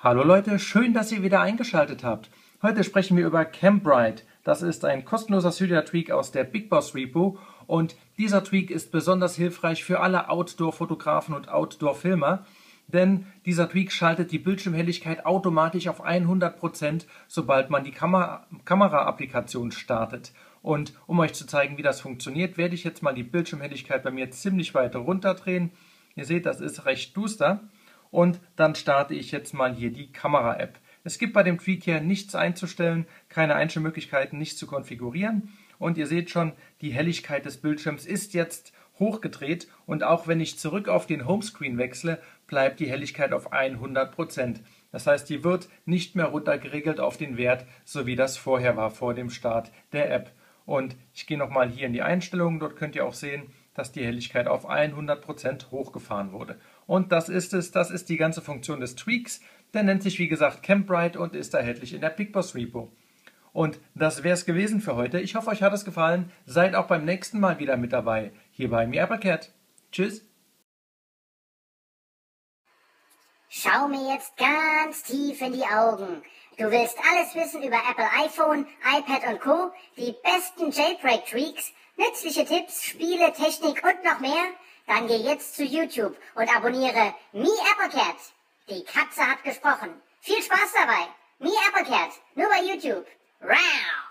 Hallo Leute, schön, dass ihr wieder eingeschaltet habt. Heute sprechen wir über Cambright. Das ist ein kostenloser Cydia-Tweak aus der Big Boss Repo und dieser Tweak ist besonders hilfreich für alle Outdoor-Fotografen und Outdoor-Filmer, denn dieser Tweak schaltet die Bildschirmhelligkeit automatisch auf 100%, sobald man die Kamera-Applikation startet. Und um euch zu zeigen, wie das funktioniert, werde ich jetzt mal die Bildschirmhelligkeit bei mir ziemlich weit runterdrehen. Ihr seht, das ist recht duster. Und dann starte ich jetzt mal hier die Kamera-App. Es gibt bei dem Tweak hier nichts einzustellen, keine Einstellmöglichkeiten, nichts zu konfigurieren. Und ihr seht schon, die Helligkeit des Bildschirms ist jetzt hochgedreht. Und auch wenn ich zurück auf den Homescreen wechsle, bleibt die Helligkeit auf 100%. Das heißt, die wird nicht mehr runtergeregelt auf den Wert, so wie das vorher war, vor dem Start der App. Und ich gehe nochmal hier in die Einstellungen, dort könnt ihr auch sehen, dass die Helligkeit auf 100% hochgefahren wurde. Und das ist es, das ist die ganze Funktion des Tweaks. Der nennt sich wie gesagt Cambright und ist erhältlich in der Big Boss Repo. Und das wäre es gewesen für heute. Ich hoffe, euch hat es gefallen. Seid auch beim nächsten Mal wieder mit dabei, hier bei MeAppleCat. Tschüss! Schau mir jetzt ganz tief in die Augen. Du willst alles wissen über Apple iPhone, iPad und Co., die besten Jailbreak-Tweaks, nützliche Tipps, Spiele, Technik und noch mehr? Dann geh jetzt zu YouTube und abonniere MeAppleCat. Die Katze hat gesprochen. Viel Spaß dabei. MeAppleCat, nur bei YouTube. Wow!